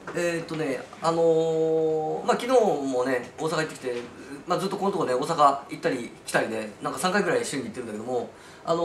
昨日もね、大阪行ってきて、ずっとこのとこね、大阪行ったり来たりで、なんか3回ぐらい週に行ってるんだけども、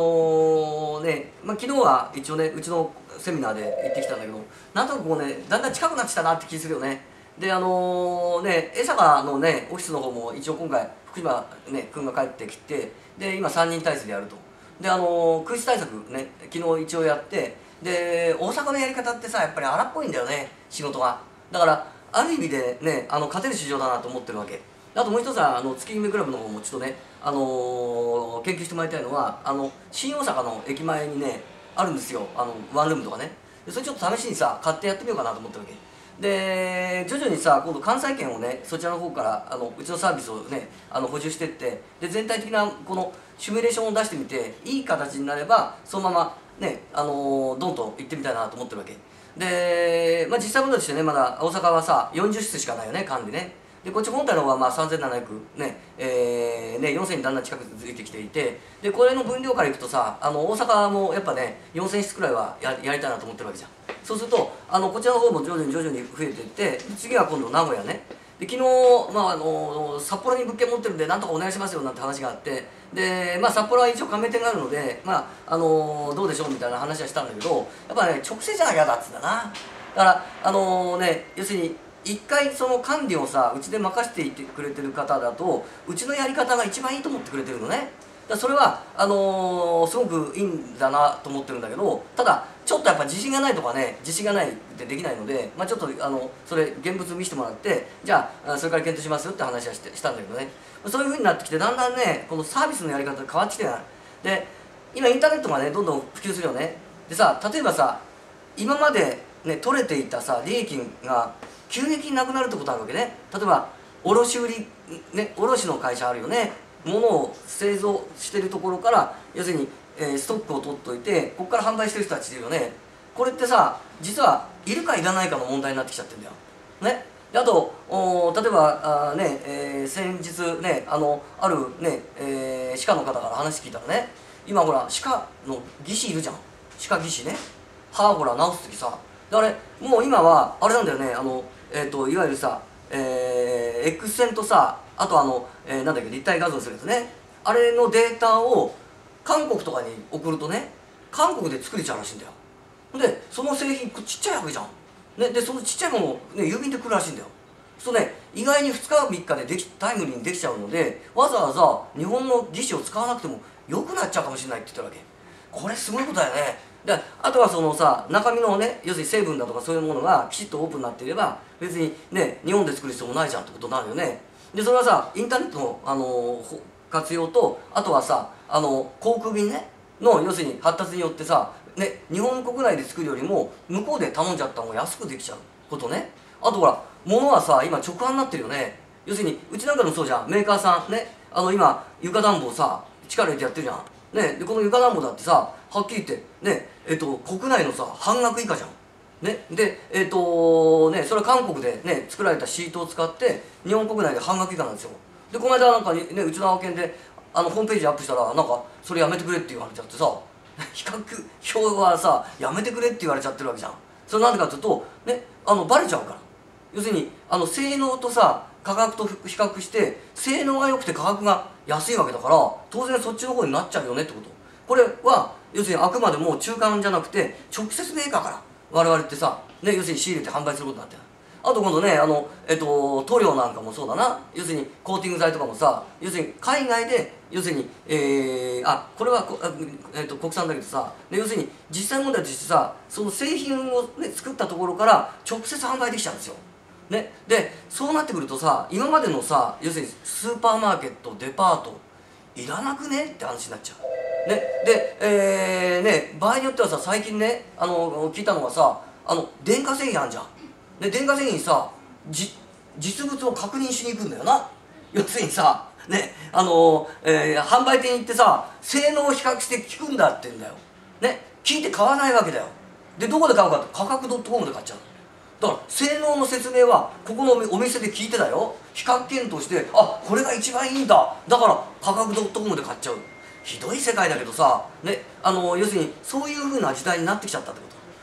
昨日は一応ね、うちのセミナーで行ってきたんだけど、なんとなくこうね、だんだん近くなってきたなって気するよね。で、江坂のね、オフィスの方も一応今回、福島ね、君が帰ってきて、で、今3人体制でやると。で、空室対策ね、昨日一応やって、で、大阪のやり方ってさ、やっぱり荒っぽいんだよね、仕事が。だからある意味でね、勝てる市場だなと思ってるわけ。あともう一つは月夢クラブの方もちょっとね、研究してもらいたいのは新大阪の駅前にねあるんですよ、ワンルームとかね。でそれちょっと試しにさ買ってやってみようかなと思ってるわけで、徐々にさ今度関西圏をねそちらの方からうちのサービスをね補充していって、で全体的なこのシミュレーションを出してみていい形になればそのままねドンと行ってみたいなと思ってるわけで、実際問題としてね、まだ大阪はさ40室しかないよね、管理ね。でこっち本体の方は3700ね、4000にだんだん近くづいてきていて、でこれの分量からいくとさ大阪もやっぱね4000室くらいはやりたいなと思ってるわけじゃん。そうするとこちらの方も徐々に徐々に増えていって、次は今度名古屋ね。で昨日、札幌に物件持ってるんでなんとかお願いしますよなんて話があって、で、札幌は一応加盟店があるので、どうでしょうみたいな話はしたんだけど、やっぱね直接じゃ嫌だっつうんだな。だから要するに一回その管理をさうちで任せていってくれてる方だとうちのやり方が一番いいと思ってくれてるのね。だからそれはすごくいいんだなと思ってるんだけど、ただちょっとやっぱ自信がないとかね、自信がないってできないので、ちょっとそれ現物見せてもらって、じゃあそれから検討しますよって話はしたんだけどね。そういうふうになってきてだんだんねこのサービスのやり方が変わってきてない。で今インターネットがねどんどん普及するよね。でさ例えばさ今までね取れていたさ利益が急激になくなるってことあるわけね。例えば卸売ね、卸の会社あるよね。物を製造してるところから要するに、ストックを取っといてここから販売してる人たちいるよね。これってさ実はいるかいらないかの問題になってきちゃってるんだよね。であと例えば先日ねあるね、歯科の方から話聞いたらね、今ほら歯科の技師いるじゃん。歯科技師ね、歯ほら治す時さ、であれもう今はあれなんだよね、いわゆるさ、X 線とさ、あとなんだっけ立体画像するやつね、あれのデータを韓国とかに送るとね韓国で作れちゃうらしいんだよ。でその製品ちっちゃいわけじゃん、ね、でそのちっちゃいものを、ね、郵便で来るらしいんだよ。そうね、意外に2日3日でタイムリーにできちゃうので、わざわざ日本の技師を使わなくても良くなっちゃうかもしれないって言ってるわけ。これすごいことだよね。であとはそのさ中身のね要するに成分だとかそういうものがきちっとオープンになっていれば別にね日本で作る必要もないじゃんってことになるよね。でそれはさインターネットの、活用と、あとはさ航空便ねの要するに発達によってさ、ね、日本国内で作るよりも向こうで頼んじゃった方が安くできちゃうことね。あとほら物はさ今直販になってるよね。要するにうちなんかでもそうじゃん、メーカーさんね今床暖房さ力入れてやってるじゃん。ね、でこの床暖房だってさはっきり言ってね国内のさ半額以下じゃん。ね、でそれは韓国でね作られたシートを使って日本国内で半額以下なんですよ。でこの間なんかねうちの青研でホームページアップしたらなんかそれやめてくれって言われちゃってさ比較表はさやめてくれって言われちゃってるわけじゃん。それなんでかっていうとねバレちゃうから。要するに性能とさ価格と比較して性能が良くて価格が安いわけだから当然そっちの方になっちゃうよねってこと。これは要するにあくまでも中間じゃなくて直接メーカーから我々ってさ、ね、要するに仕入れて販売することになってる。あと今度ね塗料なんかもそうだな。要するにコーティング剤とかもさ要するに海外で要するにこれは国産だけどさ、要するに実際問題としてさその製品を、ね、作ったところから直接販売できちゃうんですよ。ね、でそうなってくるとさ今までのさ要するにスーパーマーケットデパートいらなくねって話になっちゃう。ね、で、場合によってはさ最近ね聞いたのがさ電化製品あんじゃん。で電化製品さ実物を確認しに行くんだよな。要するにさね販売店に行ってさ性能を比較して聞くんだって言うんだよ。ね、聞いて買わないわけだよ。でどこで買うかって価格 .com で買っちゃう。だから性能の説明はここのお店で聞いてだよ、比較検討してこれが一番いいんだ、だから価格 .com で買っちゃう。ひどい世界だけどさ、ね、要するにそういうふうな時代になってきちゃったってこ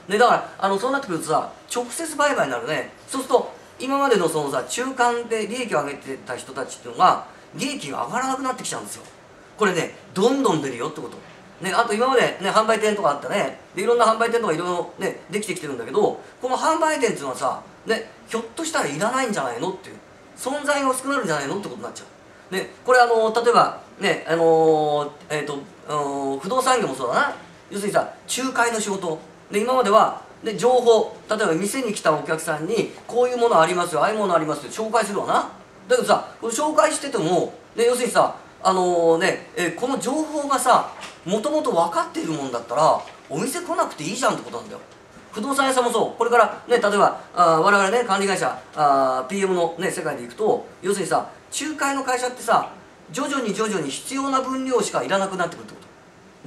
ね、だからそうなってくるとさ、直接売買になるね。そうすると今までのそのさ、中間で利益を上げてた人たちっていうのが利益が上がらなくなってきちゃうんですよ。これね、どんどん出るよってこと。ね、あと今までね、販売店とかあったね。で、いろんな販売店とかいろいろね、できてきてるんだけど、この販売店っていうのはさ、ね、ひょっとしたらいらないんじゃないのっていう、存在が薄くなるんじゃないのってことになっちゃう。ね、これ例えばね、不動産業もそうだな。要するにさ、仲介の仕事。で、今までは、で情報、例えば店に来たお客さんにこういうものありますよ、ああいうものありますよ紹介するわな。だけどさ、これ紹介してても、ね、要するにさ、この情報がさ、もともと分かっているもんだったらお店来なくていいじゃんってことなんだよ。不動産屋さんもそう。これからね、例えば我々ね、管理会社PM の、ね、世界でいくと、要するにさ、仲介の会社ってさ、徐々に必要な分量しかいらなくなってくるってこと、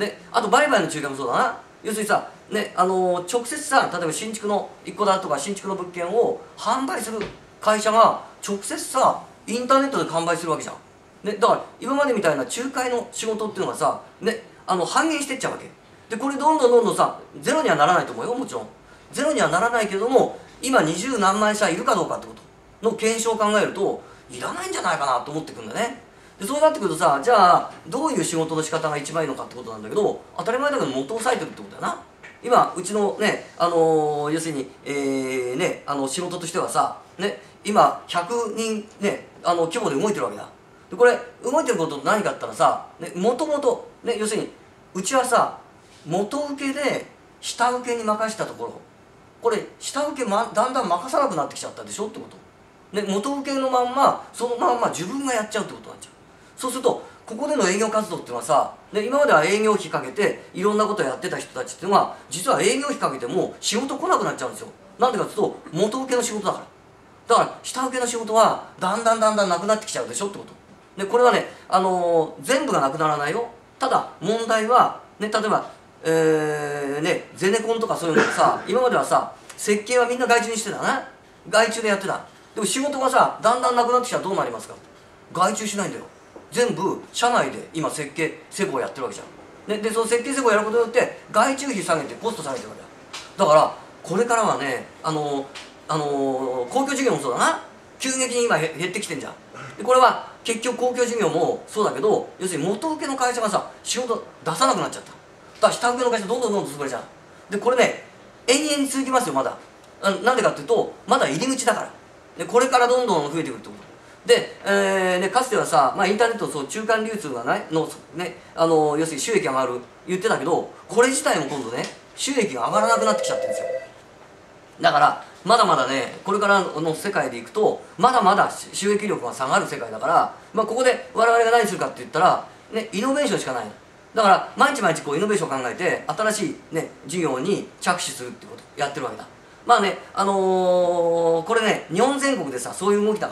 ね、あと売買の仲介もそうだな。要するにさ、ね、直接さ、例えば新築の一戸建てとか新築の物件を販売する会社が直接さ、インターネットで販売するわけじゃん。ね、だから今までみたいな仲介の仕事っていうのがさ、ね、半減してっちゃうわけで、これどんどんさ、ゼロにはならないと思うよ。もちろんゼロにはならないけれども、今20何万社いるかどうかってことの検証を考えるといらないんじゃないかなと思ってくるんだね。でそうなってくるとさ、じゃあどういう仕事の仕方が一番いいのかってことなんだけど、当たり前だけど元を押さえてるってことだよな。今うちのね、要するに、仕事としてはさ、ね、今100人ね、規模で動いてるわけだ。でこれ動いてること何かって言ったらさ、もともとね、要するにうちはさ、元請けで下請けに任せたところ、これ下請け、だんだん任さなくなってきちゃったでしょってこと、ね、元請けのまんまそのまんま自分がやっちゃうってことになっちゃう。そうするとここでの営業活動っていうのはさ、今までは営業費かけていろんなことをやってた人たちっていうのは、実は営業費かけても仕事来なくなっちゃうんですよ。なんでかっていうと元請けの仕事だから。だから下請けの仕事はだんだんなくなってきちゃうでしょってこと。でこれはね、全部がなくならないよ。ただ問題は、ね、例えば、ゼネコンとかそういうのでさ、今まではさ、設計はみんな外注にしてたな。外注でやってた。でも仕事がさ、だんだんなくなってきたらどうなりますか。外注しないんだよ。全部社内で今設計施工やってるわけじゃん、ね、でその設計施工やることによって外注費下げてコスト下げてるわけだ。だからこれからはね、公共事業もそうだな。急激に今減ってきてんじゃん。でこれは結局公共事業もそうだけど、要するに元請けの会社がさ、仕事出さなくなっちゃった。だから下請けの会社どんどん潰れちゃう。でこれね、延々に続きますよまだ。なんでかっていうと、まだ入り口だから。でこれからどんどん増えてくるってことで、かつてはさ、インターネットそう中間流通がないの、ね、要するに収益が上がる言ってたけど、これ自体も今度ね、収益が上がらなくなってきちゃってるんですよ。だからまだまだね、これからの世界でいくとまだまだ収益力が下がる世界だから、ここで我々が何するかって言ったら、ね、イノベーションしかない。だから毎日こうイノベーションを考えて新しい、ね、事業に着手するってことをやってるわけだ。これね、日本全国でさ、そういう動きだから、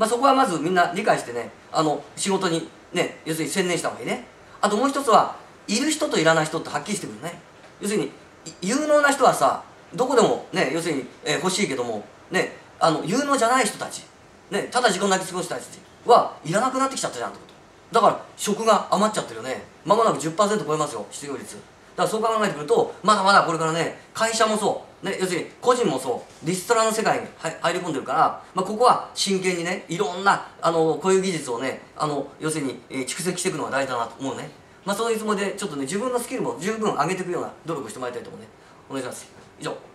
そこはまずみんな理解してね、仕事にね、要するに専念した方がいいね。あともう一つは、いる人といらない人ってはっきりしてくるね。要するに有能な人はさ、どこでもね、要するに、欲しいけどもね、有能じゃない人たち、ね、ただ自己なき過ごした人たちはいらなくなってきちゃったじゃんってこと。だから職が余っちゃってるよね。間もなく 10% 超えますよ、失業率。だからそう考えてくると、まだまだこれからね、会社もそう、ね、要するに個人もそう、リストラの世界に入り込んでるから、ここは真剣にね、いろんなこういう技術をね、要するに、蓄積していくのが大事だなと思うね。そういうつもりでちょっとね、自分のスキルも十分上げていくような努力をしてもらいたいと思うね。お願いします。以上。